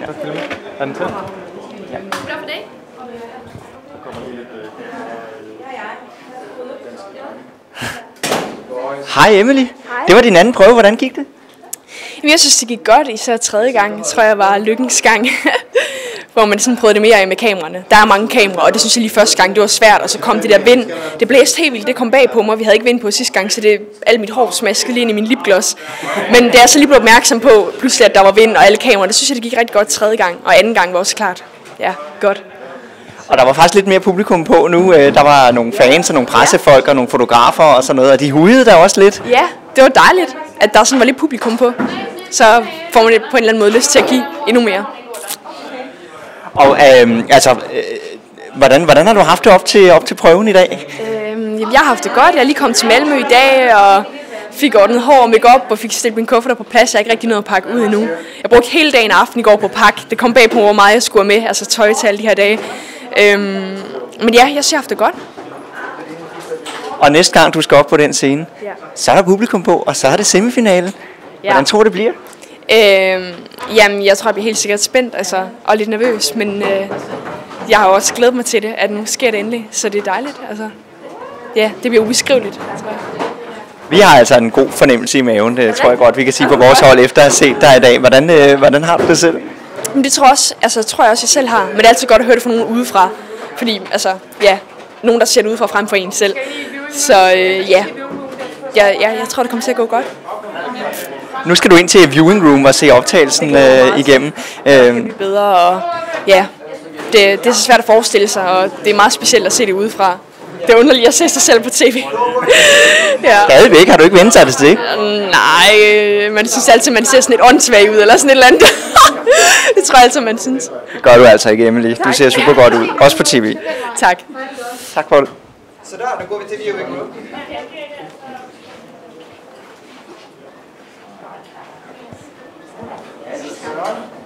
Ja, er den til? Ja. Klar for dag? Hej Emily. Hej. Det var din anden prøve. Hvordan gik det? Jamen, jeg synes, det gik godt, især tredje gang. Jeg tror, jeg var lykkens gang, hvor man sådan prøvede det mere af med kameraerne. Der er mange kameraer, og det synes jeg lige første gang, det var svært, og så kom det der vind. Det blæste helt vildt, det kom bag på mig, vi havde ikke vind på sidste gang, så det alt mit hår smaskede lige ind i min lipgloss. Men det er så lige blevet opmærksom på, pludselig at der var vind og alle kameraer, det synes jeg, det gik rigtig godt tredje gang, og anden gang var også klart. Ja, godt. Og der var faktisk lidt mere publikum på nu. Der var nogle fans og nogle pressefolk og nogle fotografer og sådan noget, og de hujede der også lidt. Ja, det var dejligt, at der sådan var lidt publikum på. Så får man på en eller anden måde lyst til at give endnu mere. Og hvordan har du haft det op til prøven i dag? Jeg har haft det godt. Jeg er lige kommet til Malmø i dag og fik ordnet hår og make-up og fik stillet mine kufferter på plads. Jeg har ikke rigtig noget at pakke ud endnu. Jeg brugte hele dagen og aften i går på at pakke. Det kom bag på, hvor meget jeg skulle have med, altså tøj til alle de her dage. Men ja, jeg synes, jeg har haft det godt. Og næste gang du skal op på den scene, Ja. så er der publikum på, og så er det semifinalen. Hvordan tror du, det bliver? Jamen, jeg tror, jeg bliver helt sikkert spændt og lidt nervøs, men jeg har også glædet mig til det, at nu sker det endelig, så det er dejligt. Ja, det bliver ubeskriveligt, tror jeg. Vi har altså en god fornemmelse i maven, det tror jeg godt, vi kan sige på vores hold, efter at have set dig i dag. Hvordan har du det selv? Men det tror jeg også, jeg selv har, men det er altid godt at høre det fra nogen udefra, fordi nogen, der ser det udefra frem for en selv. Så jeg tror, det kommer til at gå godt. Nu skal du ind til viewing room og se optagelsen igennem. Det bliver bedre, og ja, det er så svært at forestille sig, og det er meget specielt at se det udefra. Det er underligt at se sig selv på tv. Ja. Stadigvæk, har du ikke vendt sig til det? Nej, man synes altid, man ser sådan lidt åndssvag ud, eller sådan et eller andet. Det tror jeg altid, man synes. Det gør du altså ikke, Emily. Du ser super godt ud, også på tv. Tak. Tak for det. Så der går vi til viewing room.